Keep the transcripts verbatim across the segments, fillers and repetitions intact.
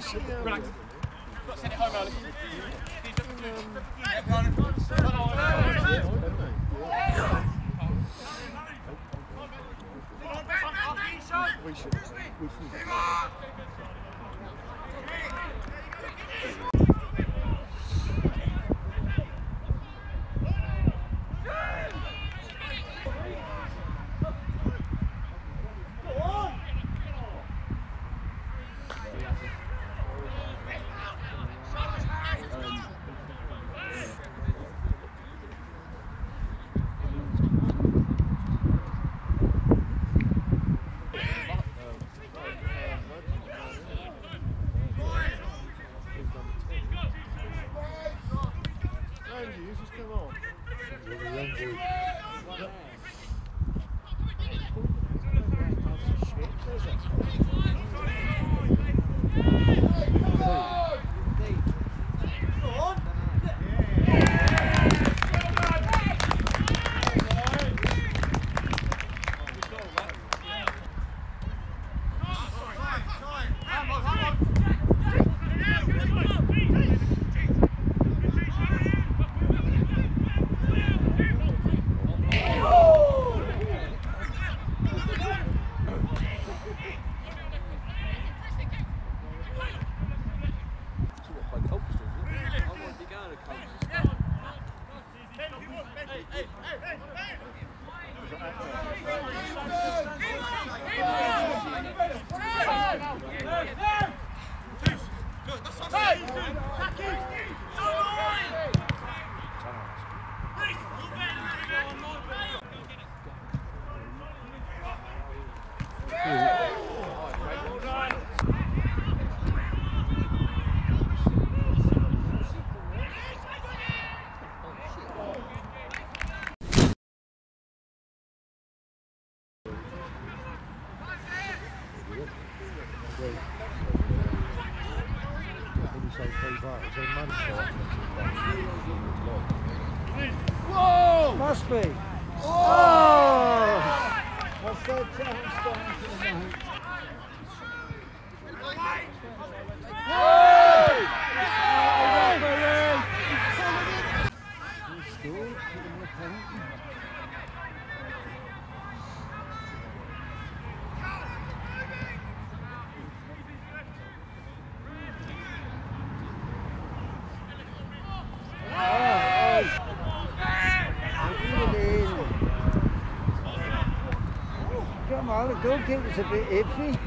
Relax. Send it home early. We should. We should. Whoa! Must be. Oh! What's that challenge down to the night? He scored, put him in the penalty. Come on, the goalkeeper's a bit iffy.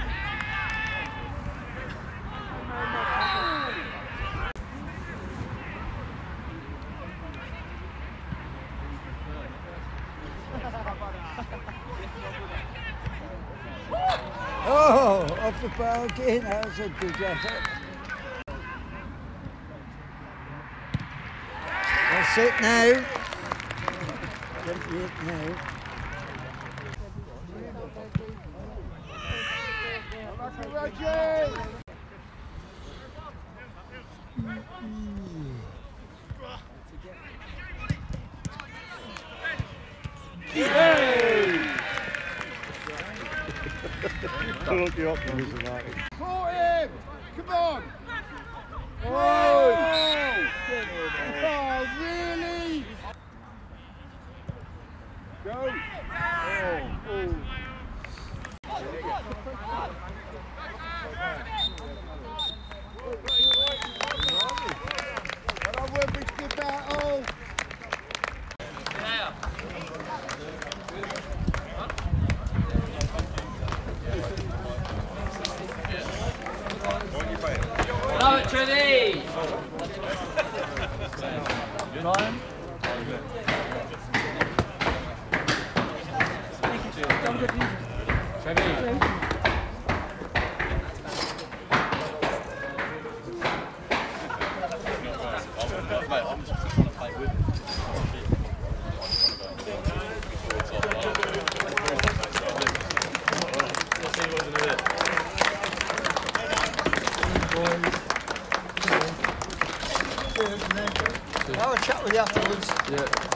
Oh, off the bar again, that was a big effort. That's it now. That's it now. Look you up, Mister Martin. For him! Come on! Oh! Oh, oh really? Go! Oh, oh. Well, I will be good battle. Love it, Trinity! Ryan? Trevi! I'll have a chat with you afterwards. Yeah.